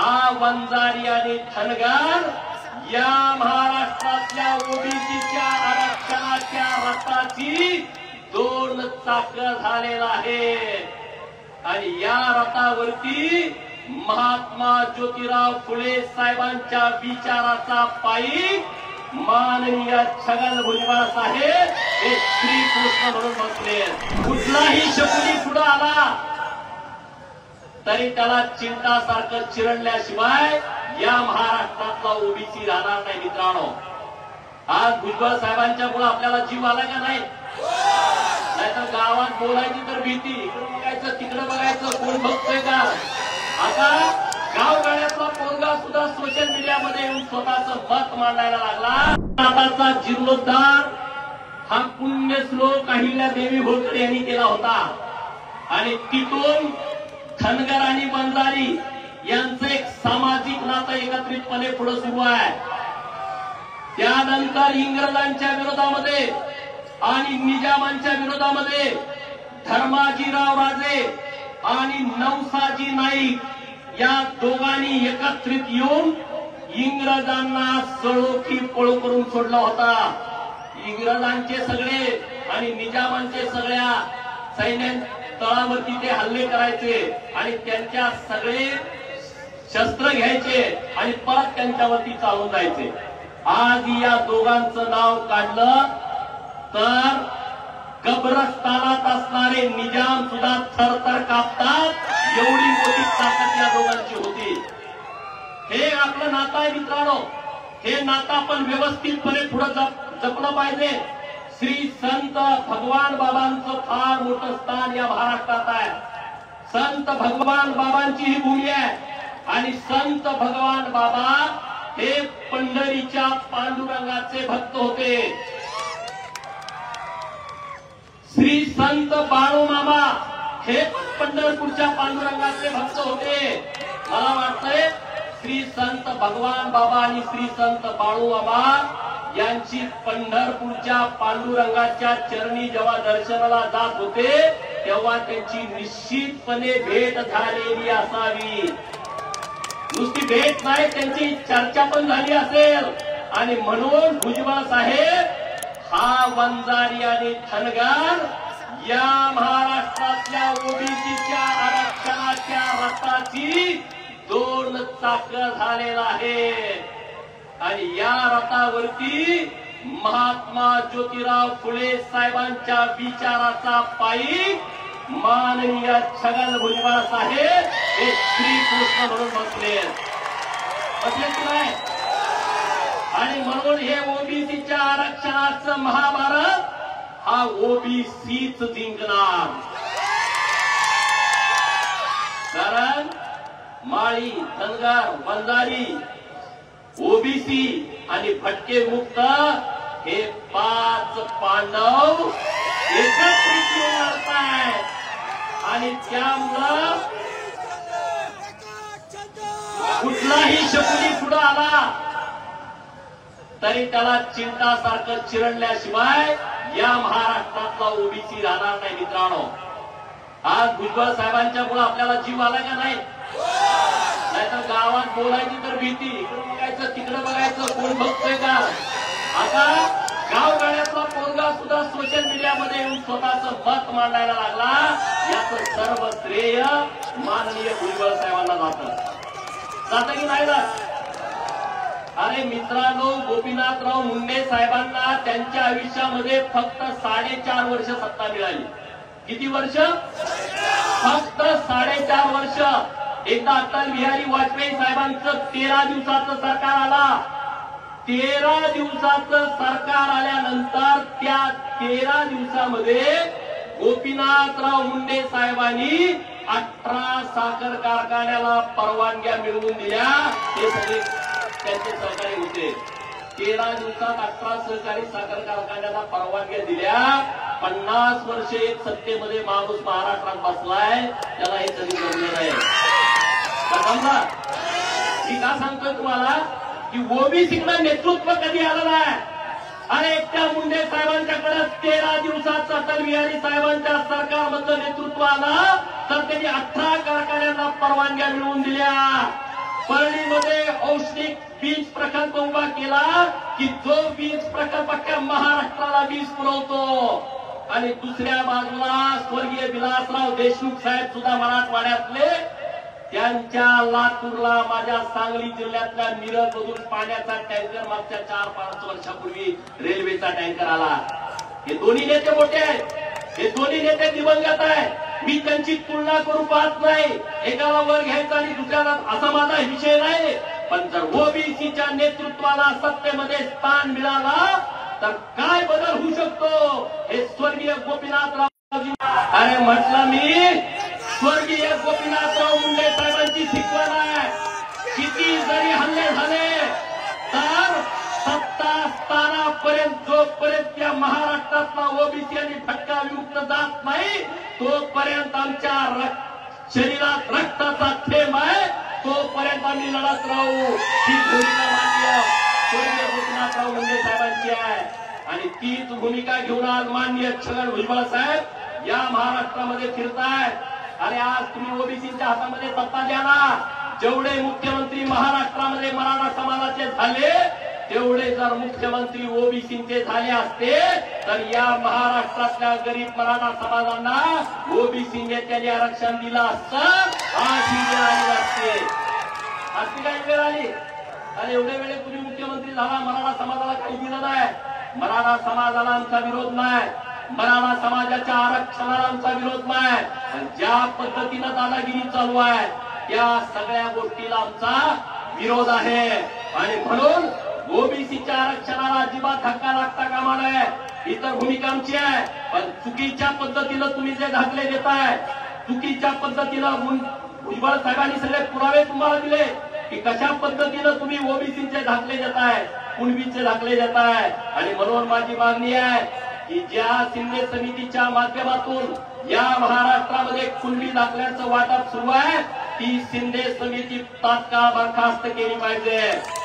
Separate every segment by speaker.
Speaker 1: हा वंजारी आणि धनगर या महाराष्ट्रातल्या ओबीसीच्या आरक्षणाच्या रथाची दोन चाकं झालेला आहे आणि या रथावरती महात्मा ज्योतिराव फुले साहेबांच्या विचाराचा पायी माननीय छगन भुजबळ साहेब हे श्रीकृष्ण म्हणून बसले. कुठलाही शकुनी पुढे आला तरी त्याला चिंतासारखं चिरडल्याशिवाय या महाराष्ट्रातला ओबीसी राहणार नाही. मित्रांनो, आज भुजबळ साहेबांच्या मुळे आपल्याला जीव आला का नाही? नाहीतर गावात बोलायची तर भीती, इकडे बघायचं तिकडे बघायचं, कोण बघतोय का? आता गावगाड्यातला पोरगा सुद्धा सोशल मीडियामध्ये येऊन स्वतःचं मत मांडायला लागला. आताचा जीर्णोद्धार हा पुण्यश्लोक अहिल्यादेवी होळकर यांनी केला होता आणि तिथून धनगर आणि वंजारी यांचं एक सामाजिक नातं एकत्रितपणे पुढे सुरू आहे. त्यानंतर इंग्रजांच्या विरोधामध्ये आणि निजामांच्या विरोधामध्ये धर्माजीराव राजे आणि नवसाजी नाईक या दोघांनी एकत्रित येऊन इंग्रजांना सळोखी पळू करून सोडला होता. इंग्रजांचे सगळे आणि निजामांचे सगळ्या सैन्य तळावरती ते हल्ले करायचे आणि त्यांच्या सगळे शस्त्र घ्यायचे आणि परत त्यांच्यावरती चालून जायचे. आज या दोघांचं नाव काढलं तर कब्रस्तानात असणारे निजाम सुद्धा थरथर कापतात, एवढी मोठी ताकद या दोघांची होती. हे आपलं नातं आहे मित्रांनो. हे नातं आपण व्यवस्थितपणे पुढे जपलं पाहिजे. श्री संत भगवान बाबांचं फार मोठं स्थान या महाराष्ट्रात आहे. संत भगवान बाबांची ही भूमी आहे आणि संत भगवान बाबा हे पंढरीच्या पांडुरंगाचे भक्त होते. श्री संत बाळूमामा हे पंढरपूरच्या पांडुरंगाचे भक्त होते. मला वाटतंय श्री संत भगवान बाबा आणि श्री संत बाळूमामा यांची पंढरपूरच्या पांडुरंगाच्या चरणी जेव्हा दर्शनाला जात होते तेव्हा त्यांची निश्चितपणे भेट झालेली असावी. नुसती भेट नाही, त्यांची चर्चा पण झाली असेल आणि म्हणून भुजबळ साहेब हा वंजारी आणि धनगर या महाराष्ट्रातल्या ओबीसीच्या आरक्षणाच्या रथाची दोन चाकं झालेला आहे आणि या रथावरती महात्मा ज्योतिराव फुले साहेबांच्या विचाराचा पायी माननीय छगन भुजबळ साहेब हे श्रीकृष्ण म्हणून बसले की नाही? आणि म्हणून हे ओबीसीच्या आरक्षणाचं महाभारत हा ओबीसीच जिंकणार. कारण माळी, धनगर, वंजारी, ओबीसी आणि भटके मुक्त हे 5 पांडव एकत्रित येऊन लढतायत आणि त्यामुळं कुठलाही शकुनी पुढे आला तरी त्याला चिंतासारखं चिरडल्याशिवाय या महाराष्ट्रातला ओबीसी राहणार नाही. मित्रांनो, आज भुजबळ साहेबांच्या मुळे आपल्याला जीव आला का नाही? नाहीतर गावात बोलायची तर भीती, इकडे बघायचं तिकडे बघायचं, कोण बघतोय का? आता गावगाड्यातला पोरगा सुद्धा सोशल मीडियामध्ये येऊन स्वतःचं मत मांडायला लागला. याचं सर्व श्रेय माननीय भुजबळ साहेबांना जातं की नाही जात? अरे मित्रांनो, गोपीनाथराव मुंडे साहेबांना त्यांच्या आयुष्यामध्ये फक्त 4.5 वर्ष सत्ता मिळाली. किती वर्ष? फक्त 4.5 वर्ष. एकदा अटल बिहारी वाजपेयी साहेबांचं 13 दिवसाचं सरकार आला. 13 दिवसाचं सरकार आल्यानंतर त्या 13 दिवसामध्ये गोपीनाथराव मुंडे साहेबांनी 18 साखर कारखान्याला परवानग्या मिळवून दिल्या. हे सगळे त्यांचे सहकारी होते. 13 दिवसात 18 सहकारी साखर कारखान्याला परवानग्या दिल्या. 50 वर्ष एक सत्तेमध्ये माणूस महाराष्ट्रात बसलाय, त्याला हे कधी जमलं नाही. समजा मी का सांगतोय तुम्हाला की ओबीसीकडे नेतृत्व कधी आलं नाही. अरे एकट्या मुंडे साहेबांच्याकडे 13 दिवसात अटल बिहारी साहेबांच्या सरकारमधलं नेतृत्व आलं तर त्यांनी 18 कारखान्यांना परवानग्या मिळवून दिल्या. पण महाराष्ट्रामध्ये औष्णिक वीज प्रकल्प उभा केला की जो वीज प्रकल्प अख्ख्या महाराष्ट्राला वीज पुरवतो आणि दुसऱ्या बाजूला स्वर्गीय विलासराव देशमुख साहेब सुद्धा मराठवाड्यातले त्यांच्या लातूरला माझ्या सांगली जिल्ह्यातल्या मिरजमधून पाण्याचा टँकर मागच्या 4-5 वर्षापूर्वी रेल्वेचा टँकर आला. हे दोन्ही नेते मोठे आहेत, हे दोन्ही नेते दिवंगत आहेत. मी त्यांची तुलना करू पाहत नाही, एकाला वर घ्यायचा आणि दुसऱ्याला, असा माझा विषय नाही. पण जर ओबीसीच्या नेतृत्वाला सत्तेमध्ये स्थान मिळाला तर काय बदल होऊ शकतो हे स्वर्गीय गोपीनाथरावजी. अरे म्हटलं मी, स्वर्गीय गोपीनाथराव मुंडे साहेबांची शिकवण आहे. किती जरी हल्ले झाले तर सत्ता स्थानापर्यंत जोपर्यंत या महाराष्ट्रातला ओबीसी आणि भटका विमुक्त जात नाही तोपर्यंत आमच्या शरीरात रक्ताचा थेंब आहे, तोपर्यंत आम्ही लढत राहू. ही भूमिका मान्य स्वर्गीय गोपीनाथराव मुंडे साहेबांची आहे आणि तीच भूमिका घेऊन आज माननीय छगन भुजबळ साहेब या महाराष्ट्रामध्ये फिरताय. अरे आज तुम्ही ओबीसीच्या हातामध्ये सत्ता द्या ना. जेवढे मुख्यमंत्री महाराष्ट्रामध्ये मराठा समाजाचे झाले तेवढे जर मुख्यमंत्री ओबीसीचे झाले असते तर या महाराष्ट्रातल्या गरीब मराठा समाजांना ओबीसी नेत्यांनी आरक्षण दिलं असतं. आज ही वेळ आली असते. अशी काही वेळ आली आणि एवढे वेळे तुम्ही मुख्यमंत्री झाला, मराठा समाजाला काही दिलं नाही. मराठा समाजाला आमचा विरोध नाही, मराठा समाजाच्या आरक्षणाला आमचा विरोध नाही. पण ज्या पद्धतीनं दादागिरी चालू आहे त्या सगळ्या गोष्टीला आमचा विरोध आहे आणि म्हणून ओबीसीच्या आरक्षणाला अजिबात धक्का लागता कामा नये. इतर भूमिका आमची आहे, पण चुकीच्या पद्धतीनं तुम्ही जे दाखले देताय, चुकीच्या पद्धतीनं भुजबळ साहेबांनी सगळे पुरावे तुम्हाला दिले की कशा पद्धतीनं तुम्ही ओबीसीचे दाखले देताय, कुणबीचे दाखले देताय. आणि म्हणून माझी मागणी आहे की ज्या शिंदे समितीच्या माध्यमातून या महाराष्ट्रामध्ये कुणबी दाखल्यांचं वाटप सुरू आहे ती शिंदे समिती तात्काळ बरखास्त केली पाहिजे.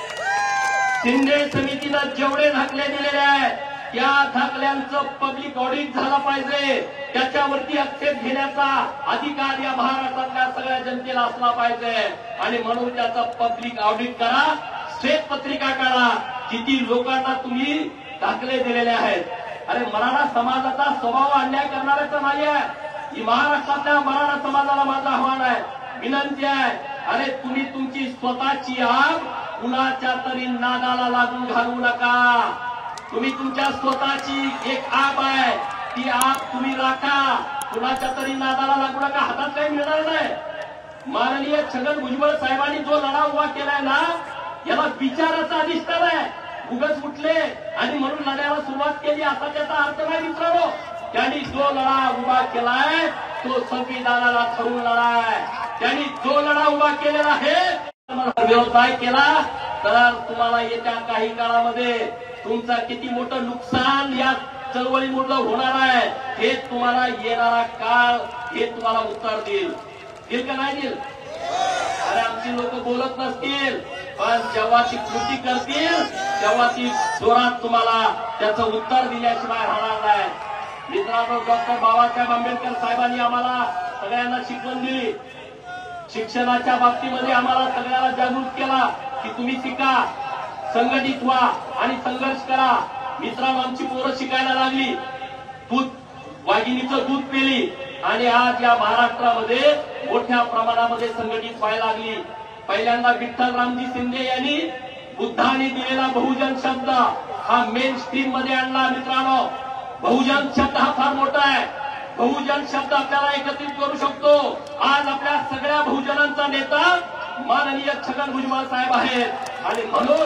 Speaker 1: शिंदे समितीनं जेवढे दाखले दिलेले आहेत त्या दाखल्यांचं पब्लिक ऑडिट झालं पाहिजे. त्याच्यावरती आक्षेप घेण्याचा अधिकार या महाराष्ट्रातल्या सगळ्या जनतेला असला पाहिजे आणि म्हणून त्याचं पब्लिक ऑडिट करा, श्वेतपत्रिका काढा, किती लोकांना तुम्ही दाखले दिलेले आहेत. अरे मराठा समाजाचा स्वभाव अन्याय करणाऱ्याचा नाही आहे. ही महाराष्ट्रातल्या मराठा समाजाला माझं आव्हान आहे, विनंती आहे. अरे तुम्ही तुमची स्वतःची आग कुणाच्या तरी नादाला लागून घालू नका. तुम्ही तुमच्या स्वतःची एक आग आहे, ती आग तुम्ही राखा, कुणाच्या तरी नादाला लागू नका. हातात काही मिळणार नाही. माननीय छगन भुजबळ साहेबांनी जो लढा उभा केलाय ना याला विचाराचा अधिष्ठान आहे. उगाच उठले आणि म्हणून लढ्याला सुरुवात केली असा त्याचा अर्थ नाही मित्रांनो. त्यांनी जो लढा उभा केलाय तो संविधानाला ठरवून लढा आहे. त्यांनी जो लढा उभा केलेला आहे विरोध नाही केला तर तुम्हाला येत्या काही काळामध्ये तुमचा किती मोठं नुकसान या चळवळीमुळे होणार आहे हे तुम्हाला येणारा काळ हे तुम्हाला उत्तर देईल का नाही देईल. अरे आमची लोक बोलत नसतील पण जेव्हा ती कृती करतील तेव्हा ती जोरात तुम्हाला त्याचं उत्तर दिल्याशिवाय राहणार नाही. मित्रांनो, डॉक्टर बाबासाहेब आंबेडकर साहेबांनी आम्हाला सगळ्यांना शिकवण दिली. शिक्षणाच्या बाबतीमध्ये आम्हाला सगळ्याला जागृत केला की तुम्ही शिका, संघटित व्हा आणि संघर्ष करा. मित्रांनो, आमची पोरं शिकायला लागली, वाघिणीचं दूध पेली आणि आज या महाराष्ट्रामध्ये मोठ्या प्रमाणामध्ये संघटित व्हायला लागली. पहिल्यांदा विठ्ठलरामजी शिंदे यांनी बुद्धाने दिलेला बहुजन शब्द हा मेन स्ट्रीम मध्ये आणला. मित्रांनो, बहुजन शब्द हा फार मोठा आहे. बहुजन शब्द आपल्याला एकत्रित करू शकतो. आज आपल्या सगळ्या बहुजनांचा नेता माननीय छगन भुजबळ साहेब आहेत आणि म्हणून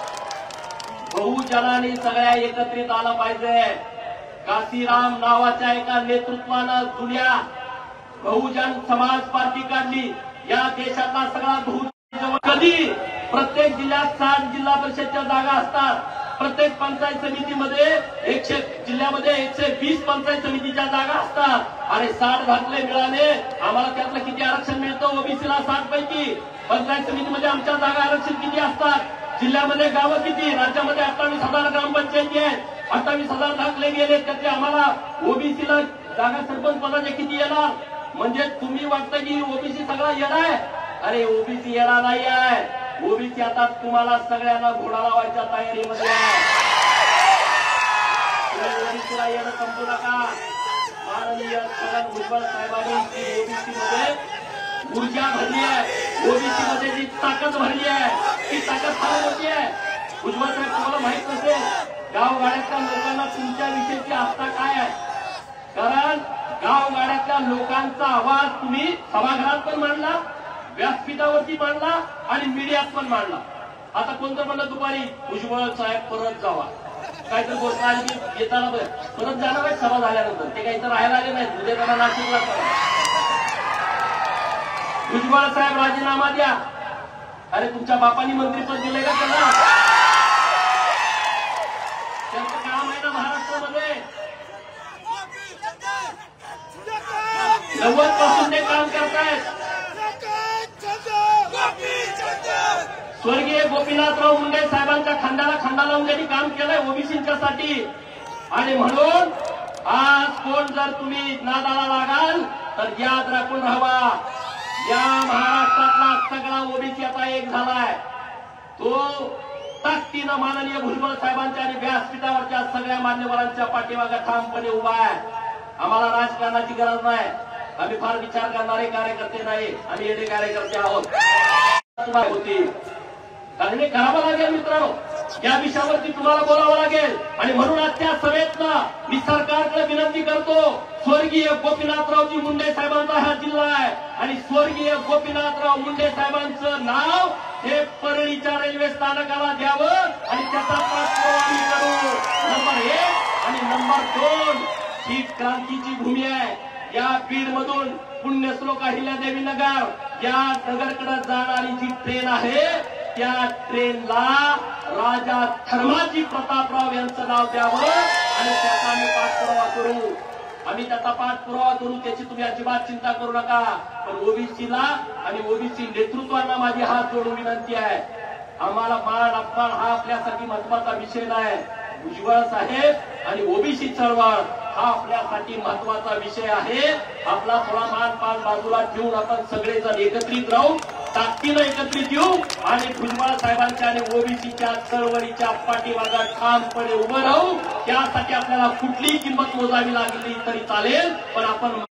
Speaker 1: बहुजनांनी सगळ्या एकत्रित आलं पाहिजे. काशीराम नावाच्या एका नेतृत्वानं जुन्या बहुजन समाज पार्टी काढली. या देशातला सगळा बहुजन कधी प्रत्येक जिल्ह्यात 60 जिल्हा परिषदच्या जागा असतात. प्रत्येक पंचायत समितीमध्ये 100 जिल्ह्यामध्ये 120 पंचायत समितीच्या जागा असतात. अरे 60 दाखले मिळाले, आम्हाला त्यातलं किती आरक्षण मिळतं ओबीसीला 60 पैकी. पंचायत समितीमध्ये आमच्या जागा आरक्षण किती असतात, जिल्ह्यामध्ये गावं किती, राज्यामध्ये 28,000 ग्रामपंचायती आहेत, 28,000 दाखले गेले, त्यातले आम्हाला ओबीसीला जागा सरपंच पदाचे किती येणार. म्हणजे तुम्ही वाटतं की ओबीसी सगळा येणार आहे. अरे ओबीसी येणार नाही आहे. ओबीसी आता तुम्हाला सगळ्यांना घोडा लावायच्या तयारीमध्ये आहे. ओबीसीला येणं समजू नका. माननीय छगन भुजबळ साहेबांनी ओबीसी मध्ये ऊर्जा भरली आहे, ओबीसी मध्ये जी ताकद भरली आहे ती ताकद फार मोठी आहे. भुजबळ साहेब तुम्हाला माहित नसेल, गावगाड्यातल्या लोकांना तुमच्या विषयीची आस्था काय आहे. कारण गावगाड्यातल्या लोकांचा आवाज तुम्ही सभागृहात पण मांडला, व्यासपीठावरती मांडला आणि मीडियात पण मांडला. आता कोणतं म्हणलं दुपारी भुजबळ साहेब परत जावा, काहीतरी गोष्ट आली की येताना परत जाणार आहे सभा झाल्यानंतर, ते काही तर राहायला आले नाहीत, उद्या त्यांना नाशिकला करा. भुजबळ साहेब राजीनामा द्या. अरे तुमच्या बापांनी मंत्रीपद दिलंय का त्यांना? त्यांचं काम आहे ना महाराष्ट्रामध्ये. 90 पासून ते काम करतायत. स्वर्गीय गोपीनाथराव मुंडे साहेबांच्या खांद्याला खांदा लावून त्यांनी काम केलंय ओबीसींच्यासाठी. आणि म्हणून आज कोण जर तुम्ही नादाला लागाल तर याद राखून राहावा, या महाराष्ट्रातला सगळा ओबीसी आता एक झालाय. तो ताकदीनं माननीय भुजबळ साहेबांच्या आणि व्यासपीठावरच्या सगळ्या मान्यवरांच्या पाठीमागे ठामपणे उभा आहे. आम्हाला राजकारणाची गरज नाही, आम्ही फार विचार करणारे कार्यकर्ते नाही, आम्ही येणे कार्यकर्ते आहोत. होती कारण हे करावं लागेल मित्रांनो, या विषयावरती तुम्हाला बोलावं लागेल. आणि म्हणून आजच्या सभेतनं मी सरकारकडे विनंती करतो, स्वर्गीय गोपीनाथरावजी मुंडे साहेबांचा हा जिल्हा आहे आणि स्वर्गीय गोपीनाथराव मुंडे साहेबांचं नाव हे परळीच्या रेल्वे स्थानकाला द्यावं आणि त्याचा पाठपुरावा करू. नंबर 1 आणि नंबर 2 ही क्रांतीची भूमी आहे. या बीड मधून पुण्यश्लोक अहिल्यादेवी नगर या नगरकडे जाणारी जी ट्रेन आहे त्या ट्रेनला राजा धर्माजी प्रतापराव यांचं नाव द्यावं आणि त्याचा आम्ही पाठपुरावा करू. आम्ही त्याचा पाठपुरावा करू, त्याची तुम्ही अजिबात चिंता करू नका. पण ओबीसीला आणि ओबीसी नेतृत्वांना माझी हात जोडून विनंती आहे, आम्हाला मान अपमान हा आपल्यासाठी महत्वाचा विषय नाही. भुजबळ साहेब आणि ओबीसी चळवळ हा आपल्यासाठी महत्वाचा विषय आहे. आपला थोडा मान बाजूला ठेवून आपण सगळेजण एकत्रित राहू, ताकदीनं एकत्रित येऊ आणि भुजबळ साहेबांच्या आणि ओबीसीच्या चळवळीच्या पाठीमागे ठामपणे उभं राहू. त्यासाठी आपल्याला कुठलीही किंमत मोजावी लागली तरी चालेल, पण आपण